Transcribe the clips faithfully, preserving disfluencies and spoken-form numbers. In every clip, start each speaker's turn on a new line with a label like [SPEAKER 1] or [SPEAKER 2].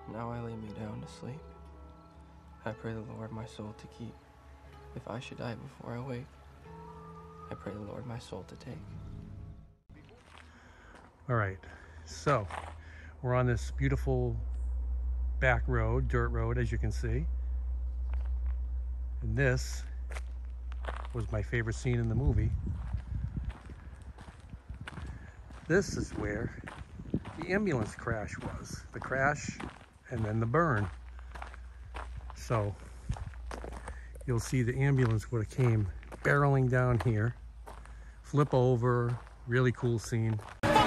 [SPEAKER 1] Now I lay me down to sleep. I pray the Lord my soul to keep. If I should die before I wake, I pray the Lord my soul to take.
[SPEAKER 2] All right, so we're on this beautiful back road, dirt road, as you can see. And this was my favorite scene in the movie. This is where the ambulance crash was. The crash and then the burn. So you'll see the ambulance would have came barreling down here, flip over, really cool scene.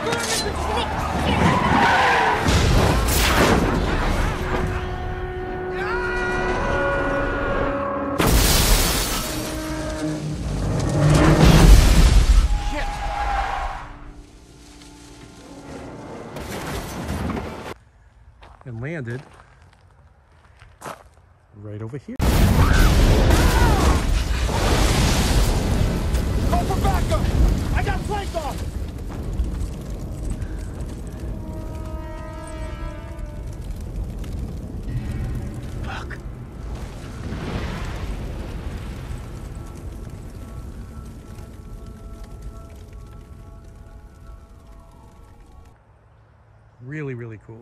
[SPEAKER 2] And landed right over here.
[SPEAKER 3] Call for backup! I got flanked off! Fuck.
[SPEAKER 2] Really, really cool.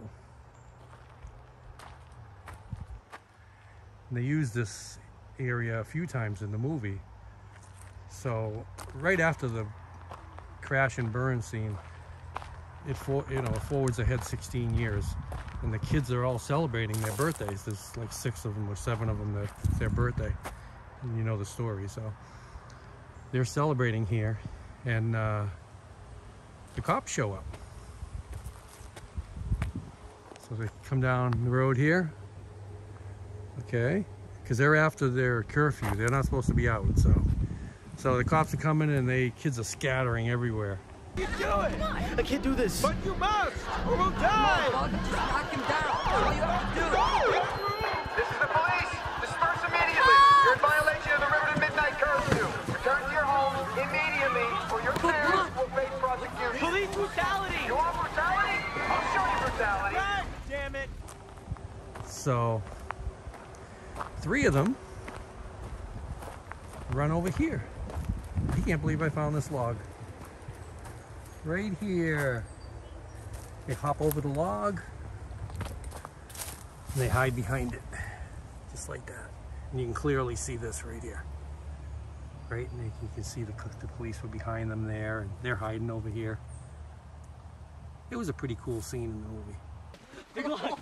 [SPEAKER 2] And they used this area a few times in the movie. So right after the crash and burn scene, it for you know forwards ahead sixteen years, and the kids are all celebrating their birthdays. There's like six of them or seven of them that's their birthday, and you know the story. So they're celebrating here, and uh, the cops show up. So they come down the road here. Okay, because they're after their curfew. They're not supposed to be out, so so the cops are coming and they kids are scattering everywhere.
[SPEAKER 3] You do it! I can't do this. But you must, or we'll die.
[SPEAKER 4] No, just knock him down. All you have to do.
[SPEAKER 5] This is the police. Disperse immediately. You're in violation of the River to Midnight curfew. Return to your homes immediately, or your parents will face prosecution.
[SPEAKER 3] Police brutality.
[SPEAKER 5] You want brutality? I'll show you brutality.
[SPEAKER 3] God damn it!
[SPEAKER 2] So three of them run over here. I can't believe I found this log. Right here. They hop over the log and they hide behind it. Just like that. And you can clearly see this right here. Right? And you can see the, the police were behind them there and they're hiding over here. It was a pretty cool scene in the movie.
[SPEAKER 3] Good luck.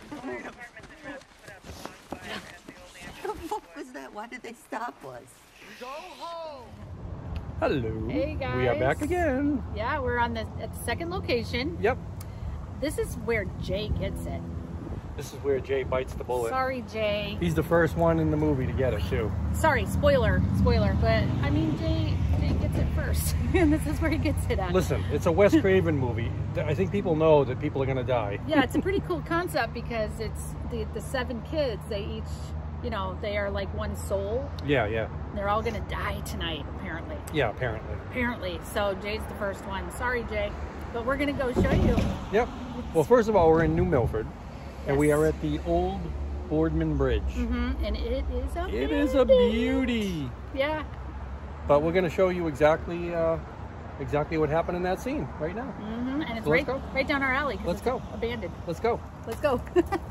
[SPEAKER 4] What was that? Why did they stop us?
[SPEAKER 3] Go home.
[SPEAKER 2] Hello.
[SPEAKER 6] Hey guys.
[SPEAKER 2] We are back again.
[SPEAKER 6] Yeah, we're on the at the second location.
[SPEAKER 2] Yep.
[SPEAKER 6] This is where Jay gets it.
[SPEAKER 2] This is where Jay bites the bullet.
[SPEAKER 6] Sorry, Jay.
[SPEAKER 2] He's the first one in the movie to get it too.
[SPEAKER 6] Sorry, spoiler, spoiler. But I mean, Jay, Jay gets it first, and this is where he gets it at.
[SPEAKER 2] Listen, it's a Wes Craven movie. I think people know that people are gonna die.
[SPEAKER 6] Yeah, it's a pretty cool concept because it's the the seven kids. They each, you know, they are like one soul.
[SPEAKER 2] Yeah, yeah.
[SPEAKER 6] They're all gonna die tonight, apparently.
[SPEAKER 2] Yeah, apparently.
[SPEAKER 6] Apparently. So Jay's the first one. Sorry, Jay, but we're gonna go show you.
[SPEAKER 2] Yep. Well, first of all, we're in New Milford,
[SPEAKER 6] Yes.
[SPEAKER 2] and we are at the old Boardman Bridge.
[SPEAKER 6] Mm-hmm. And it is a
[SPEAKER 2] It is a beauty.
[SPEAKER 6] Yeah.
[SPEAKER 2] But we're gonna show you exactly, uh, exactly what happened in that scene right now.
[SPEAKER 6] Mm-hmm. And it's
[SPEAKER 2] So let's
[SPEAKER 6] right,
[SPEAKER 2] go.
[SPEAKER 6] right down our alley. 'Cause
[SPEAKER 2] Let's
[SPEAKER 6] it's
[SPEAKER 2] go.
[SPEAKER 6] Abandoned.
[SPEAKER 2] Let's go.
[SPEAKER 6] Let's go.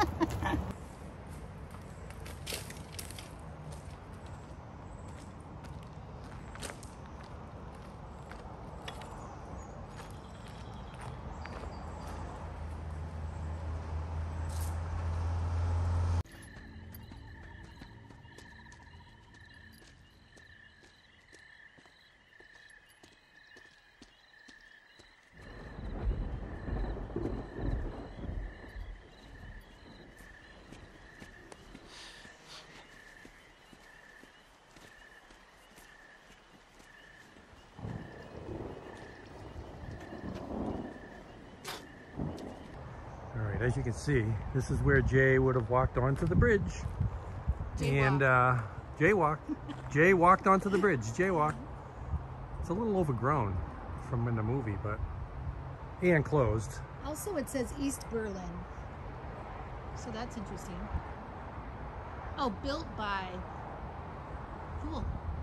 [SPEAKER 2] As you can see, this is where Jay would have walked onto the bridge.
[SPEAKER 4] Jaywalk.
[SPEAKER 2] And uh, jaywalk. Jay walked onto the bridge. Jaywalk. It's a little overgrown from in the movie, but and closed.
[SPEAKER 7] Also, it says East Berlin.
[SPEAKER 6] So that's interesting. Oh, built by. Cool.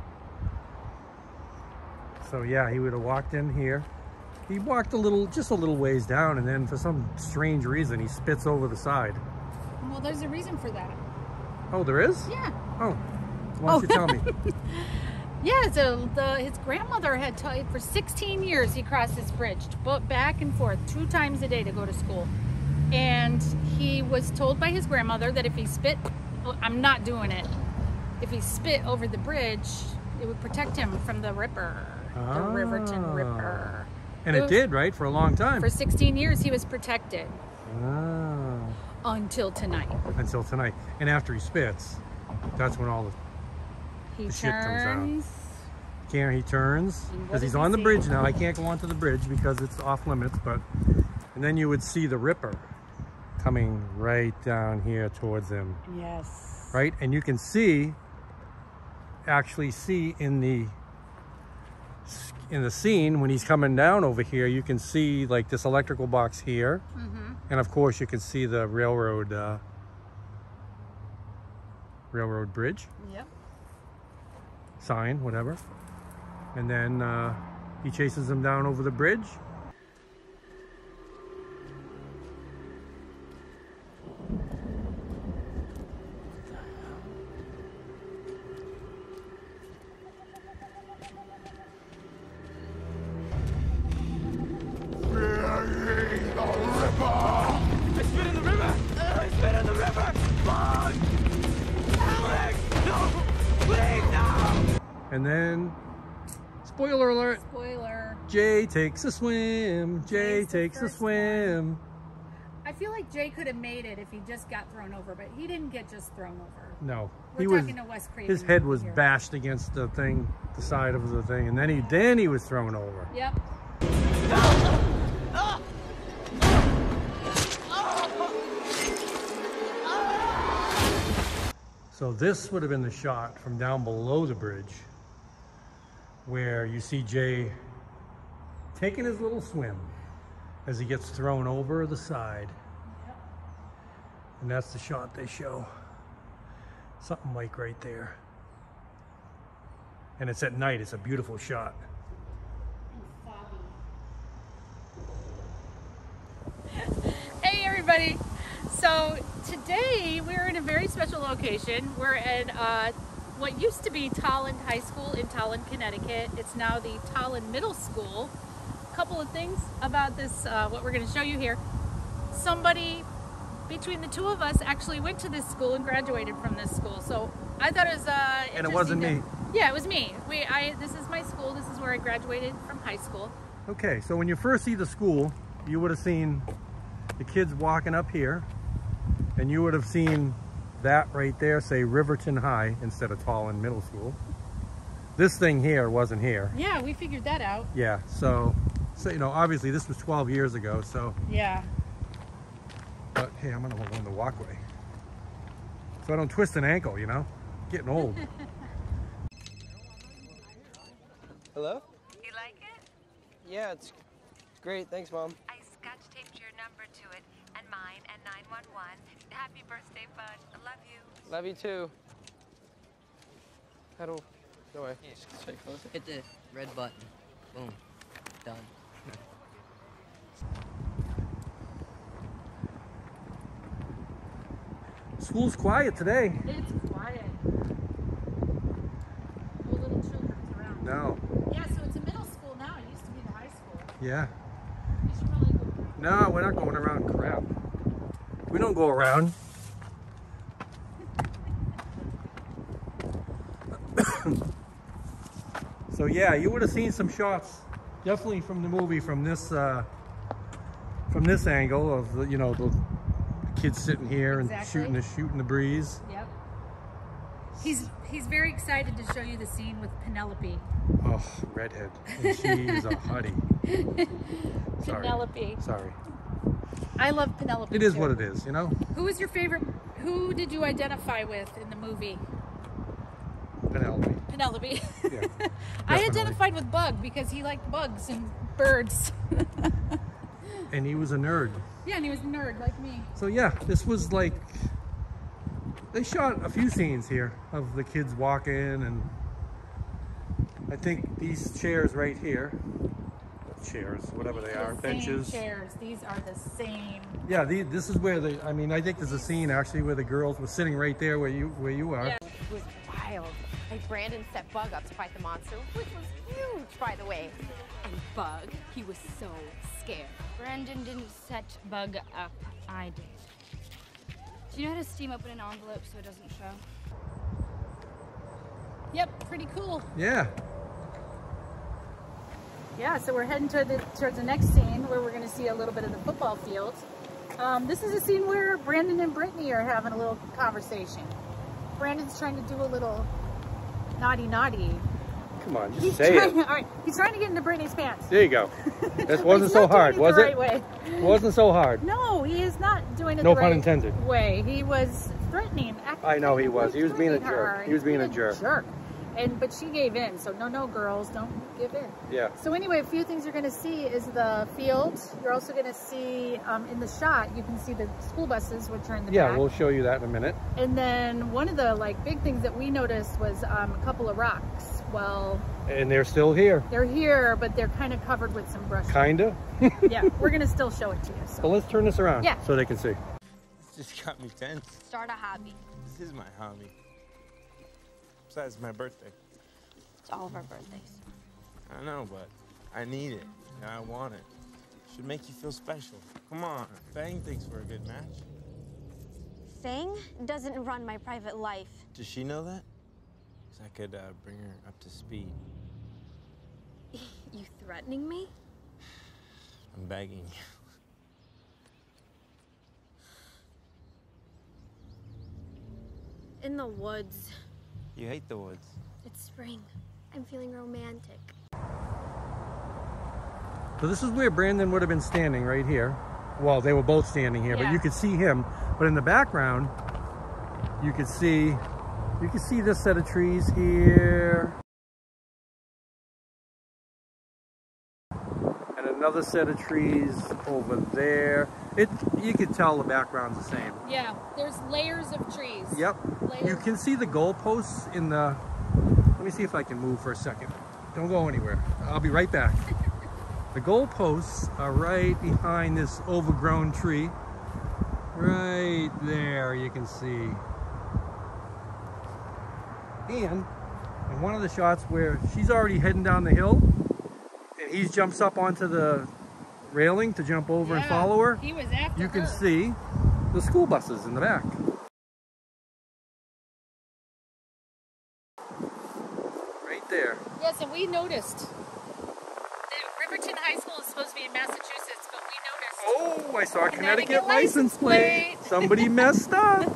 [SPEAKER 2] So yeah, he would have walked in here. He walked a little, just a little ways down, and then for some strange reason, he spits over the side.
[SPEAKER 6] Well, there's a reason for that.
[SPEAKER 2] Oh, there is?
[SPEAKER 6] Yeah.
[SPEAKER 2] Oh, why don't
[SPEAKER 6] Oh.
[SPEAKER 2] you tell me?
[SPEAKER 6] Yeah, so the, his grandmother had taught for sixteen years he crossed this bridge, but back and forth two times a day to go to school. And he was told by his grandmother that if he spit, oh, I'm not doing it. If he spit over the bridge, it would protect him from the Ripper, the Riverton Ripper.
[SPEAKER 2] And it,
[SPEAKER 6] was,
[SPEAKER 2] did, right? For a long time.
[SPEAKER 6] For sixteen years, he was protected.
[SPEAKER 2] Ah.
[SPEAKER 6] Until tonight.
[SPEAKER 2] Until tonight. And after he spits, that's when all the,
[SPEAKER 6] He
[SPEAKER 2] the shit comes
[SPEAKER 6] turns.
[SPEAKER 2] out. Can't he turns?
[SPEAKER 6] And what
[SPEAKER 2] Because he's
[SPEAKER 6] does he
[SPEAKER 2] on the
[SPEAKER 6] see?
[SPEAKER 2] bridge now. I can't go onto the bridge because it's off limits, but and then you would see the Ripper coming right down here towards him.
[SPEAKER 6] Yes.
[SPEAKER 2] Right? And you can see, actually see in the in the scene when he's coming down over here, you can see like this electrical box here.
[SPEAKER 6] Mm-hmm.
[SPEAKER 2] And of course you can see the railroad uh, railroad bridge
[SPEAKER 6] Yep.
[SPEAKER 2] sign, whatever. And then uh, he chases him down over the bridge.
[SPEAKER 3] I spit in the river! I spit in the river! Fuck! Alex! No! Please, no!
[SPEAKER 2] And then, spoiler alert,
[SPEAKER 6] Spoiler.
[SPEAKER 2] Jay takes a swim. Jay
[SPEAKER 6] Jay's the
[SPEAKER 2] takes a
[SPEAKER 6] first
[SPEAKER 2] swim.
[SPEAKER 6] I feel like Jay could have made it if he just got thrown over, but he didn't get just thrown over.
[SPEAKER 2] No,
[SPEAKER 6] We're
[SPEAKER 2] he was.
[SPEAKER 6] talking to Wes Craven
[SPEAKER 2] His head was
[SPEAKER 6] here.
[SPEAKER 2] bashed against the thing, the side of the thing, and then he then he was thrown over.
[SPEAKER 6] Yep.
[SPEAKER 2] So this would have been the shot from down below the bridge, where you see Jay taking his little swim as he gets thrown over the side.
[SPEAKER 6] Yep.
[SPEAKER 2] And that's the shot they show. Something like right there. And it's at night. It's a beautiful shot.
[SPEAKER 6] Hey everybody! So today we're in a very special location. We're at uh, what used to be Tolland High School in Tolland, Connecticut. It's now the Tolland Middle School. A couple of things about this, uh, what we're going to show you here. Somebody between the two of us actually went to this school and graduated from this school. So I thought it was uh,
[SPEAKER 2] And it wasn't
[SPEAKER 6] interesting
[SPEAKER 2] me.
[SPEAKER 6] to- Yeah, it was me. We, I, this is my school. This is where I graduated from high school.
[SPEAKER 2] Okay, so when you first see the school, you would have seen the kids walking up here, and you would have seen that right there say Riverton High instead of Tolland Middle School. This thing here wasn't here.
[SPEAKER 6] Yeah, we figured that out.
[SPEAKER 2] Yeah, so, so you know, obviously this was twelve years ago, so,
[SPEAKER 6] Yeah.
[SPEAKER 2] but hey, I'm gonna go on the walkway. So I don't twist an ankle, you know? Getting old.
[SPEAKER 1] Hello?
[SPEAKER 7] You like it?
[SPEAKER 1] Yeah, it's great. Thanks, Mom.
[SPEAKER 7] I scotch taped your number to it and mine and nine one one. Happy birthday, bud. I love you.
[SPEAKER 1] Love you too. How do... No way. Just stay close.
[SPEAKER 8] Hit the red button. Boom. Done.
[SPEAKER 2] School's quiet today.
[SPEAKER 6] It's quiet. No little children's around.
[SPEAKER 2] No.
[SPEAKER 6] Yeah, so it's a middle school now. It used to be the high school.
[SPEAKER 2] Yeah.
[SPEAKER 6] You should probably go.
[SPEAKER 2] No, we're not going around crap. We don't go around. So yeah, you would have seen some shots, definitely from the movie, from this uh, from this angle of the, you know, the kids sitting here and
[SPEAKER 6] Exactly.
[SPEAKER 2] shooting the shooting the breeze.
[SPEAKER 6] Yep. He's he's very excited to show you the scene with Penelope.
[SPEAKER 2] Oh, redhead, and she is a hottie. Sorry.
[SPEAKER 6] Penelope.
[SPEAKER 2] Sorry.
[SPEAKER 6] I love Penelope.
[SPEAKER 2] It is
[SPEAKER 6] too.
[SPEAKER 2] what it is, you know.
[SPEAKER 6] Who was your favorite? Who did you identify with in the movie?
[SPEAKER 2] Penelope.
[SPEAKER 6] Penelope.
[SPEAKER 2] Yeah.
[SPEAKER 6] I
[SPEAKER 2] definitely.
[SPEAKER 6] identified with Bug because he liked bugs and birds.
[SPEAKER 2] And he was a nerd.
[SPEAKER 6] Yeah, and he was a nerd like me.
[SPEAKER 2] So yeah, this was like, they shot a few scenes here of the kids walking, and I think these chairs right here, chairs, whatever they are,
[SPEAKER 6] The
[SPEAKER 2] benches.
[SPEAKER 6] Same chairs. These are the same.
[SPEAKER 2] Yeah, the, this is where the, I mean, I think there's a scene actually where the girls were sitting right there where you where you are.
[SPEAKER 6] Yeah.
[SPEAKER 9] It was wild. Like Brandon set Bug up to fight the monster, which was huge, by the way. And Bug, he was so scared.
[SPEAKER 10] Brandon didn't set Bug up. I did. Do you know how to steam open an envelope so it doesn't show?
[SPEAKER 6] Yep, pretty cool.
[SPEAKER 2] Yeah.
[SPEAKER 6] Yeah, so we're heading toward the, towards the next scene where we're going to see a little bit of the football field. Um, this is a scene where Brandon and Brittany are having a little conversation. Brandon's trying to do a little naughty naughty.
[SPEAKER 2] Come on, just
[SPEAKER 6] He's
[SPEAKER 2] say
[SPEAKER 6] trying,
[SPEAKER 2] it.
[SPEAKER 6] All right, he's trying to get into Brittany's pants.
[SPEAKER 2] There you go. This
[SPEAKER 6] But
[SPEAKER 2] wasn't
[SPEAKER 6] he's
[SPEAKER 2] so
[SPEAKER 6] not doing
[SPEAKER 2] hard,
[SPEAKER 6] it
[SPEAKER 2] was
[SPEAKER 6] the
[SPEAKER 2] it?
[SPEAKER 6] right way.
[SPEAKER 2] It wasn't so hard.
[SPEAKER 6] No, he is not doing it
[SPEAKER 2] No
[SPEAKER 6] the
[SPEAKER 2] pun
[SPEAKER 6] right
[SPEAKER 2] intended.
[SPEAKER 6] way. He was threatening. acting
[SPEAKER 2] I know he
[SPEAKER 6] like
[SPEAKER 2] was. He was being a
[SPEAKER 6] threatening her.
[SPEAKER 2] jerk. He was being a jerk.
[SPEAKER 6] jerk. And but she gave in. So no, no, girls, don't give in.
[SPEAKER 2] Yeah.
[SPEAKER 6] So anyway, a few things you're going to see is the field. You're also going to see um, in the shot, you can see the school buses, which are in the
[SPEAKER 2] Yeah,
[SPEAKER 6] back.
[SPEAKER 2] we'll show you that in a minute.
[SPEAKER 6] And then one of the like big things that we noticed was um, a couple of rocks. Well,
[SPEAKER 2] And they're still here.
[SPEAKER 6] they're here, but they're kind of covered with some brush.
[SPEAKER 2] Kinda.
[SPEAKER 6] Yeah, we're going to still show it to you. So.
[SPEAKER 2] But let's turn this around
[SPEAKER 6] Yeah.
[SPEAKER 2] so they can see.
[SPEAKER 11] This just got me tense.
[SPEAKER 10] Start a hobby.
[SPEAKER 11] This is my hobby. Besides, it's my birthday.
[SPEAKER 10] It's all of our birthdays.
[SPEAKER 11] I know, but I need it, and I want it. Should make you feel special. Come on, Fang thinks we're a good match.
[SPEAKER 10] Fang doesn't run my private life.
[SPEAKER 11] Does she know that? Because I could uh, bring her up to speed.
[SPEAKER 10] You threatening me?
[SPEAKER 11] I'm begging you.
[SPEAKER 10] In the woods.
[SPEAKER 11] You hate the woods.
[SPEAKER 10] It's spring. I'm feeling romantic.
[SPEAKER 2] So this is where Brandon would have been standing right here. Well, they were both standing here,
[SPEAKER 6] Yeah.
[SPEAKER 2] but you could see him. But in the background, you could see, you could see this set of trees here. And another set of trees over there. It, you could tell the background's the same.
[SPEAKER 6] Yeah, there's layers of trees.
[SPEAKER 2] Yep.
[SPEAKER 6] Layers.
[SPEAKER 2] You can see the goalposts in the, let me see if I can move for a second. Don't go anywhere. I'll be right back. The goalposts are right behind this overgrown tree. Right there, you can see. And in one of the shots where she's already heading down the hill, and he jumps up onto the railing to jump over
[SPEAKER 6] Yeah,
[SPEAKER 2] and follow her,
[SPEAKER 6] he was after
[SPEAKER 2] you can
[SPEAKER 6] her.
[SPEAKER 2] see the school buses in the back. Right there.
[SPEAKER 6] Yes, and we noticed. The Riverton High School is supposed to be in Massachusetts, but we noticed.
[SPEAKER 2] Oh, I saw a Connecticut,
[SPEAKER 6] Connecticut
[SPEAKER 2] license
[SPEAKER 6] license
[SPEAKER 2] plate.
[SPEAKER 6] plate.
[SPEAKER 2] Somebody messed up.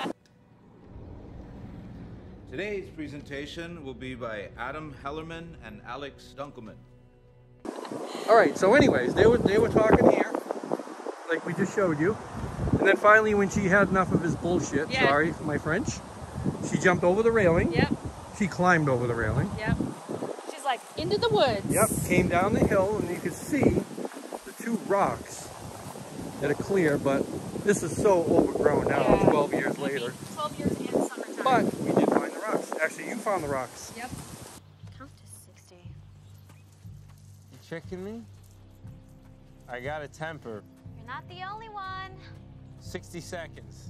[SPEAKER 12] Today's presentation will be by Adam Hellerman and Alex Dunkelman.
[SPEAKER 2] All right, so anyways, they were they were talking here, like we just showed you, and then finally, when she had enough of his bullshit,
[SPEAKER 6] Yeah.
[SPEAKER 2] sorry for my French, she jumped over the railing.
[SPEAKER 6] Yep.
[SPEAKER 2] She climbed over the railing.
[SPEAKER 6] Yep. She's like, into the woods.
[SPEAKER 2] Yep. Came down the hill, and you could see the two rocks that are clear, but this is so overgrown now,
[SPEAKER 6] Yeah.
[SPEAKER 2] twelve years
[SPEAKER 6] I mean,
[SPEAKER 2] later.
[SPEAKER 6] twelve years in summertime.
[SPEAKER 2] But we did find the rocks. Actually, you found the rocks.
[SPEAKER 6] Yep.
[SPEAKER 10] Count to sixty.
[SPEAKER 11] You tricking me? I got a temper.
[SPEAKER 10] You're not the only one.
[SPEAKER 11] sixty seconds.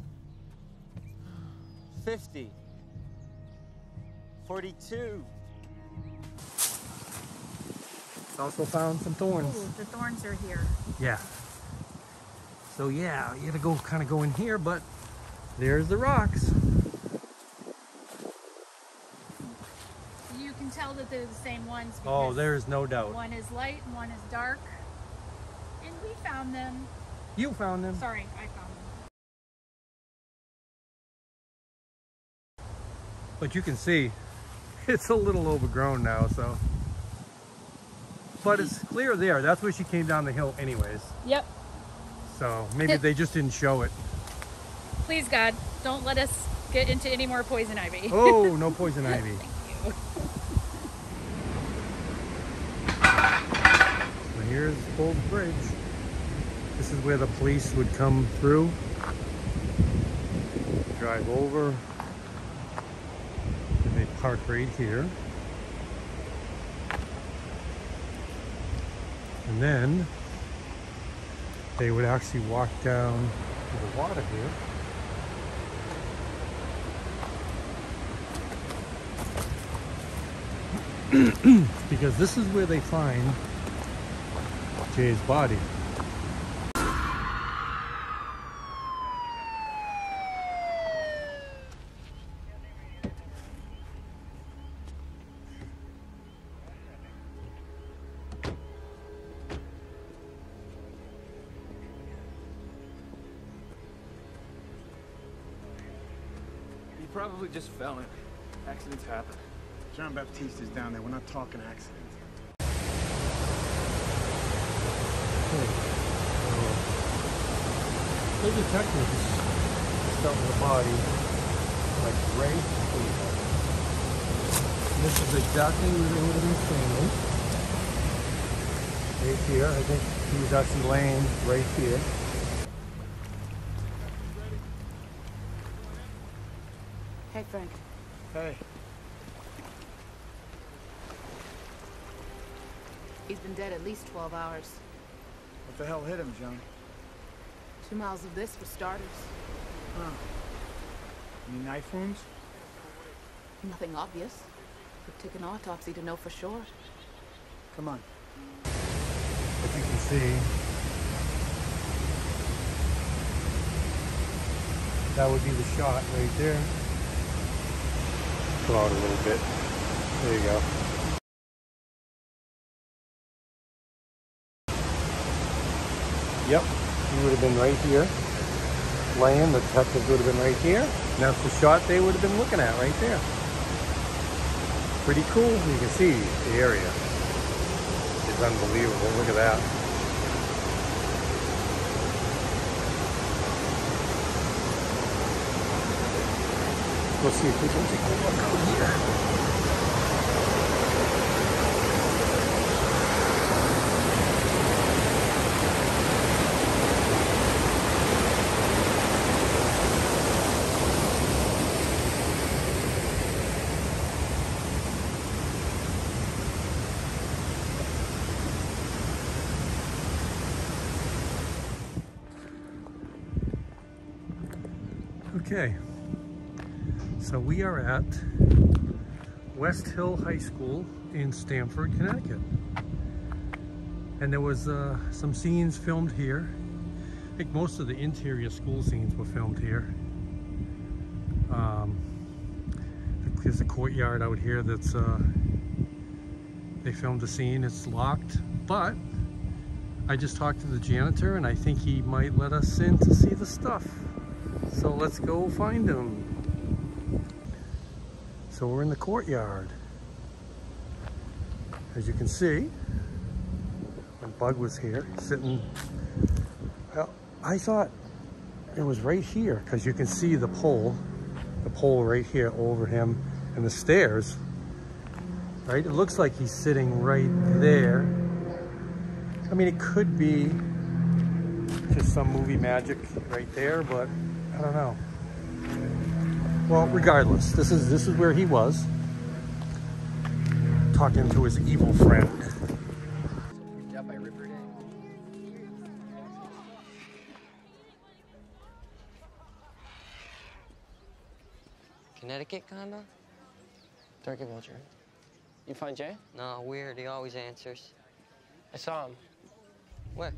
[SPEAKER 11] fifty. forty-two.
[SPEAKER 2] Also found some thorns.
[SPEAKER 6] Ooh, the thorns are here.
[SPEAKER 2] Yeah. So yeah, you gotta go kind of go in here, but there's the rocks.
[SPEAKER 6] You can tell that they're the same ones.
[SPEAKER 2] Oh,
[SPEAKER 6] because
[SPEAKER 2] there's no doubt.
[SPEAKER 6] One is light and one is dark. And we found them.
[SPEAKER 2] You found them.
[SPEAKER 6] Sorry, I found them.
[SPEAKER 2] But you can see it's a little overgrown now, so. But it's clear there. That's where she came down the hill anyways.
[SPEAKER 6] Yep.
[SPEAKER 2] So maybe they just didn't show it.
[SPEAKER 6] Please, God, don't let us get into any more poison ivy.
[SPEAKER 2] Oh, no poison ivy.
[SPEAKER 6] Thank you.
[SPEAKER 2] So here's Bull's Bridge. This is where the police would come through, drive over, and they'd park right here. And then they would actually walk down to the water here. Because this is where they find Jay's body.
[SPEAKER 13] He probably just fell in. Accidents happen.
[SPEAKER 14] John Baptiste is down there. We're not talking accidents.
[SPEAKER 2] The detectives start with the body like right here. This is exactly where they would have been standing. Right here. I think he was actually laying right here.
[SPEAKER 9] Hey, Frank.
[SPEAKER 14] Hey.
[SPEAKER 9] He's been dead at least twelve hours.
[SPEAKER 14] What the hell hit him, John?
[SPEAKER 9] Two miles of this for starters.
[SPEAKER 14] Huh. Any knife wounds?
[SPEAKER 9] Nothing obvious. Could take an autopsy to know for sure.
[SPEAKER 14] Come on.
[SPEAKER 2] As you can see, that would be the shot right there. Go out a little bit. There you go. Yep, he would have been right here, laying. The detectives would have been right here. And that's the shot they would have been looking at right there. Pretty cool. You can see the area. It's unbelievable. Look at that. Let's see if we can take a look out here. Okay, so we are at West Hill High School in Stamford, Connecticut. And there was uh, some scenes filmed here. I think most of the interior school scenes were filmed here. Um, there's a courtyard out here that's, uh, they filmed a scene. It's locked, but I just talked to the janitor and I think he might let us in to see the stuff. So let's go find him. So we're in the courtyard. As you can see, when Bug was here, sitting, well, I thought it was right here because you can see the pole, the pole right here over him and the stairs, right? It looks like he's sitting right there. I mean, it could be just some movie magic right there, but I don't know. Well, regardless, this is this is where he was, talking to his evil friend.
[SPEAKER 8] Connecticut, kinda?
[SPEAKER 1] Turkey vulture. You find Jay?
[SPEAKER 8] No, weird. He always answers.
[SPEAKER 1] I saw him.
[SPEAKER 8] Where?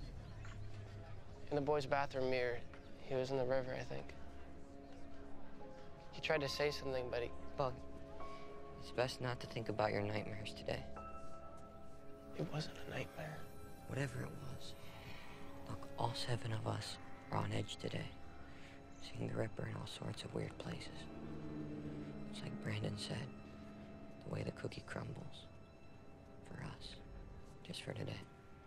[SPEAKER 1] In the boys' bathroom mirror. He was in the river, I think. He tried to say something, but he...
[SPEAKER 8] Bug, it's best not to think about your nightmares today.
[SPEAKER 1] It wasn't a nightmare.
[SPEAKER 8] Whatever it was. Look, all seven of us are on edge today. Seeing the Ripper in all sorts of weird places. It's like Brandon said, the way the cookie crumbles. For us. Just for today.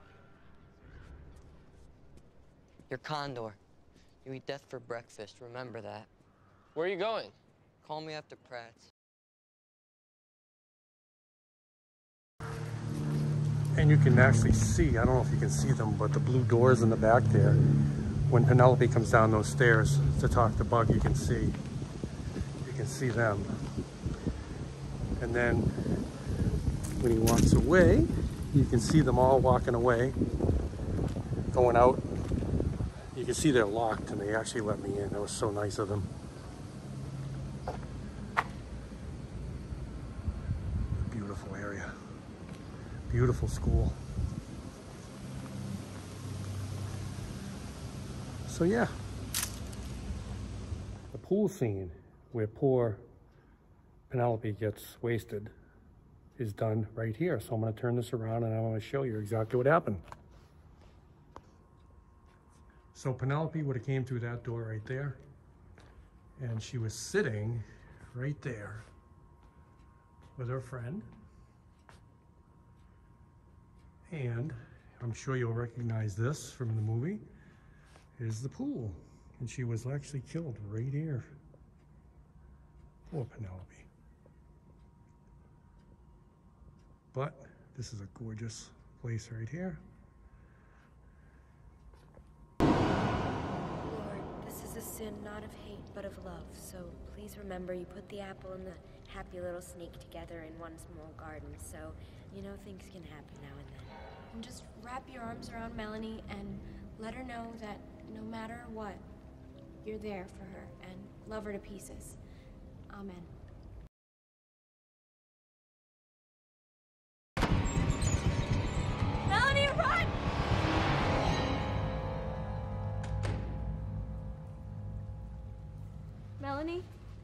[SPEAKER 8] You're Condor. You eat death for breakfast, remember that.
[SPEAKER 1] Where are you going?
[SPEAKER 8] Call me after Pratt's.
[SPEAKER 2] And you can actually see, I don't know if you can see them, but the blue doors in the back there, when Penelope comes down those stairs to talk to Bug, you can see, you can see them. And then when he walks away, you can see them all walking away, going out. You can see they're locked and they actually let me in. That was so nice of them. Beautiful area. Beautiful school. So yeah. The pool scene where poor Penelope gets wasted is done right here. So I'm going to turn this around and I'm going to show you exactly what happened. So Penelope would have came through that door right there, and she was sitting right there with her friend. And I'm sure you'll recognize this from the movie, is the pool. And she was actually killed right here. Poor Penelope. But this is a gorgeous place right here.
[SPEAKER 15] A sin not of hate but of love, so please remember you put the apple and the happy little snake together in one small garden, so you know things can happen now and then.
[SPEAKER 16] And just wrap your arms around Melanie and let her know that no matter what, you're there for her and love her to pieces. Amen.
[SPEAKER 15] Melanie, run!
[SPEAKER 16] Melanie?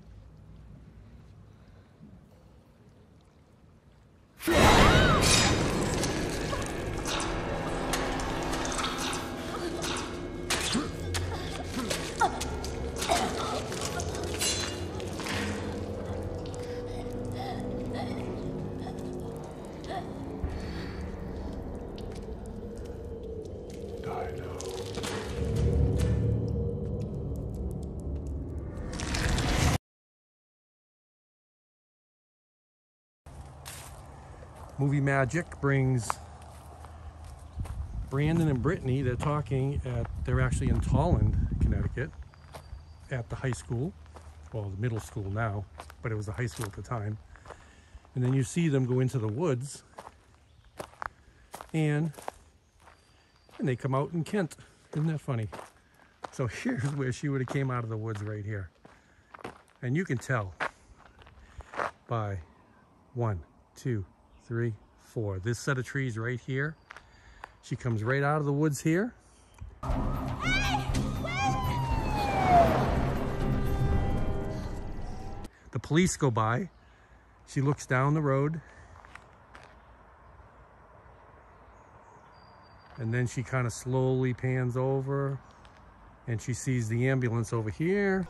[SPEAKER 2] Movie magic brings Brandon and Brittany. They're talking at, they're actually in Tolland, Connecticut, at the high school. Well, the middle school now, but it was a high school at the time. And then you see them go into the woods, and, and they come out in Kent. Isn't that funny? So here's where she would have came out of the woods right here. And you can tell by one, two, three, four. This set of trees right here. She comes right out of the woods here. The police go by. She looks down the road. And then she kind of slowly pans over and she sees the ambulance over here.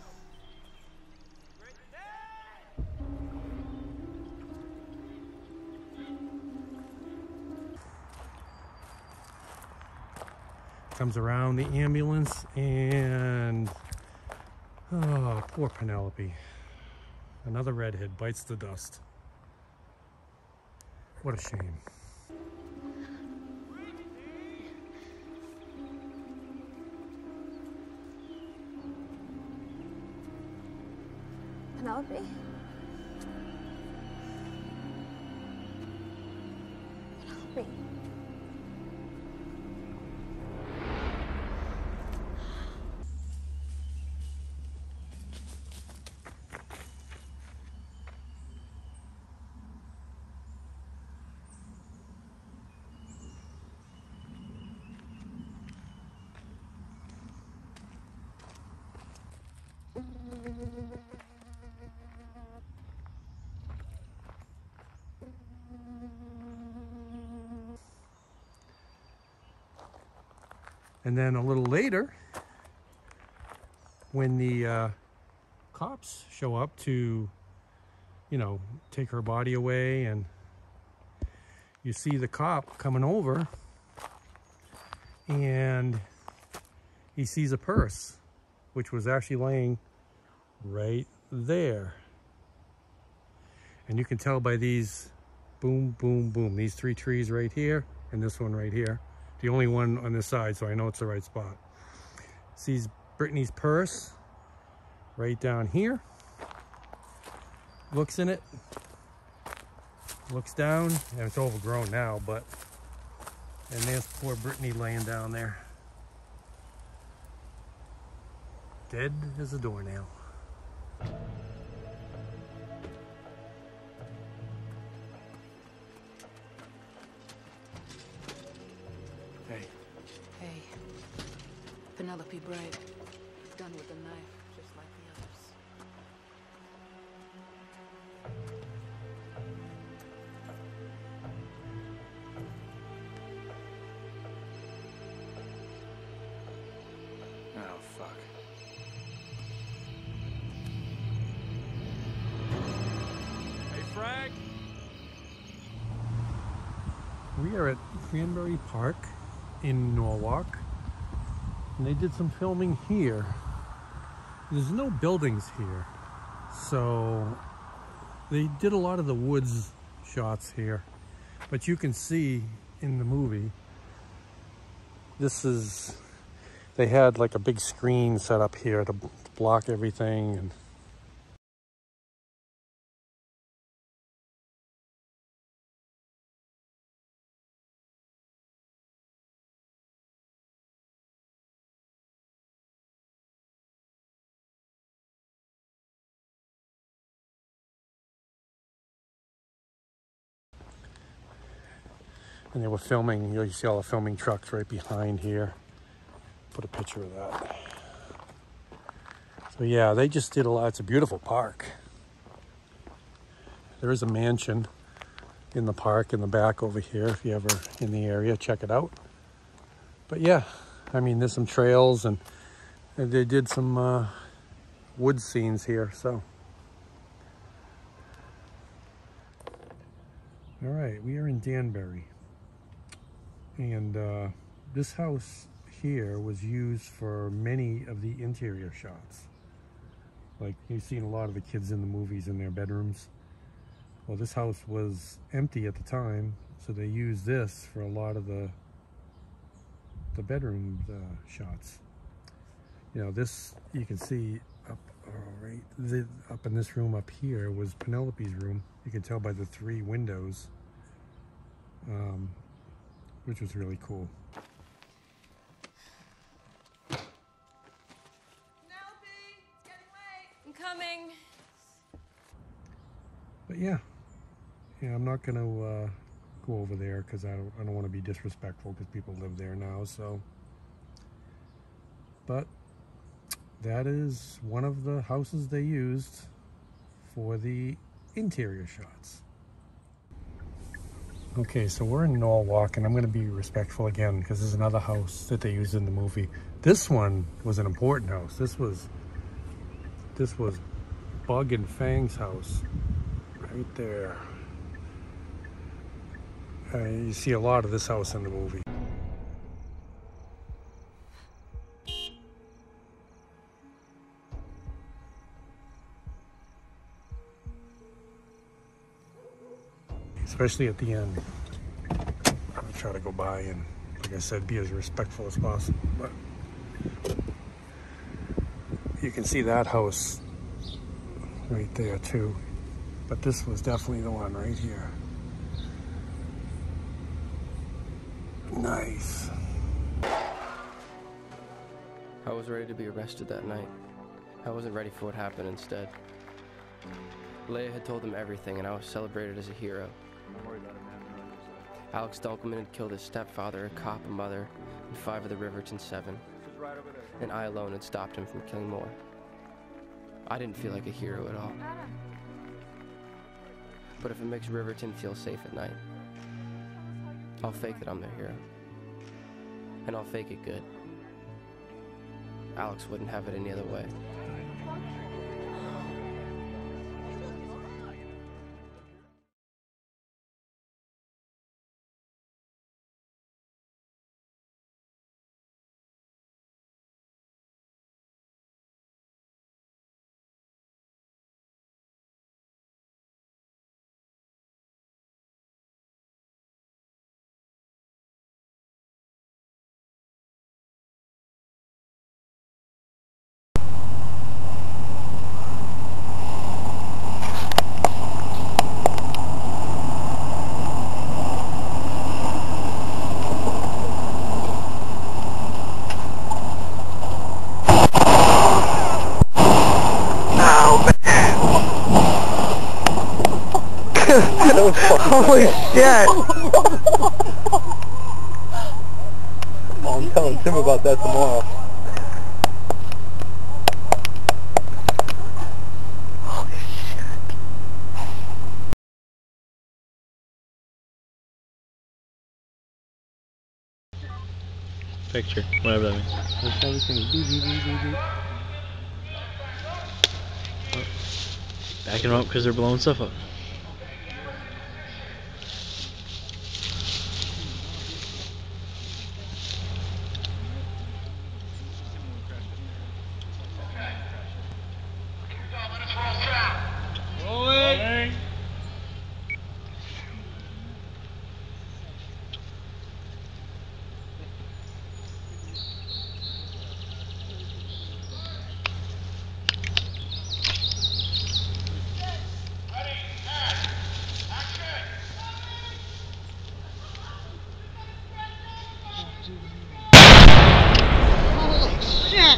[SPEAKER 2] Comes around the ambulance and, oh, poor Penelope. Another redhead bites the dust. What a shame.
[SPEAKER 16] Penelope? Penelope.
[SPEAKER 2] And then a little later, when the uh, cops show up to, you know, take her body away, and you see the cop coming over and he sees a purse, which was actually laying right there. And you can tell by these boom, boom, boom, these three trees right here, and this one right here. The only one on this side, so I know it's the right spot. Sees Brittany's purse right down here. Looks in it. Looks down, and it's overgrown now, but... And there's poor Brittany laying down there. Dead as a doornail. Hey.
[SPEAKER 17] Hey. Penelope Bright. Done with the knife, just like the others.
[SPEAKER 13] Oh, fuck. Hey, Frank!
[SPEAKER 2] We are at Cranberry Park in Norwalk, and they did some filming here. There's no buildings here, so they did a lot of the woods shots here, but you can see in the movie, this is, they had like a big screen set up here to block everything. And And they were filming, you see all the filming trucks right behind here. Put a picture of that. So yeah, they just did a lot. It's a beautiful park. There is a mansion in the park in the back over here. If you're ever in the area, check it out. But yeah, I mean, there's some trails, and, and they did some uh, wood scenes here, so. All right, we are in Danbury. And uh, this house here was used for many of the interior shots. Like you've seen a lot of the kids in the movies in their bedrooms. Well, this house was empty at the time, so they used this for a lot of the the bedroom uh, shots. You know, this you can see up uh, right the, up in this room up here was Penelope's room. You can tell by the three windows. Um, which was really cool.
[SPEAKER 9] I'm coming.
[SPEAKER 2] But yeah, yeah, I'm not gonna uh, go over there because I don't, I don't want to be disrespectful because people live there now. So, but that is one of the houses they used for the interior shots. Okay, so we're in Norwalk, and I'm going to be respectful again because there's another house that they used in the movie. This one was an important house. This was this was Bug and Fang's house right there. Uh, you see a lot of this house in the movie. Especially at the end. I try to go by and, like I said, be as respectful as possible. But you can see that house right there too. But this was definitely the one right here. Nice.
[SPEAKER 1] I was ready to be arrested that night. I wasn't ready for what happened instead. Leia had told them everything, and I was celebrated as a hero. Alex Dunkelman had killed his stepfather, a cop, a mother, and five of the Riverton Seven. And I alone had stopped him from killing more. I didn't feel like a hero at all. But if it makes Riverton feel safe at night, I'll fake that I'm their hero. And I'll fake it good. Alex wouldn't have it any other way.
[SPEAKER 18] shit! Oh, I'm telling Tim about that tomorrow.
[SPEAKER 19] Picture, whatever that means.
[SPEAKER 18] That's everything. Beep, beep, beep, beep, beep.
[SPEAKER 19] Oh. Backing them up because they're blowing stuff up.
[SPEAKER 3] Rolling.
[SPEAKER 20] Holy shit!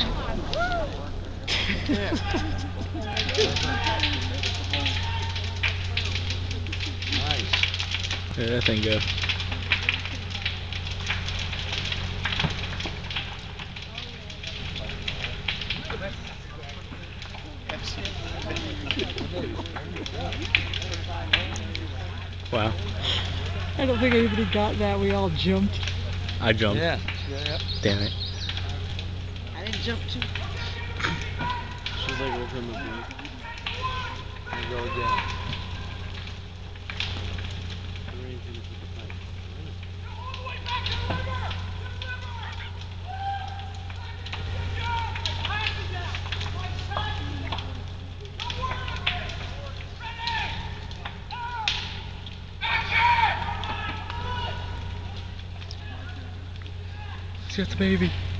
[SPEAKER 19] Yeah, that thing go. Wow.
[SPEAKER 21] I don't think anybody got that. We all jumped.
[SPEAKER 19] I jumped.
[SPEAKER 18] Yeah. Yeah, yeah.
[SPEAKER 19] Damn it.
[SPEAKER 20] I didn't jump too.
[SPEAKER 18] She's like, open the blue. And go again.
[SPEAKER 19] She's got the baby.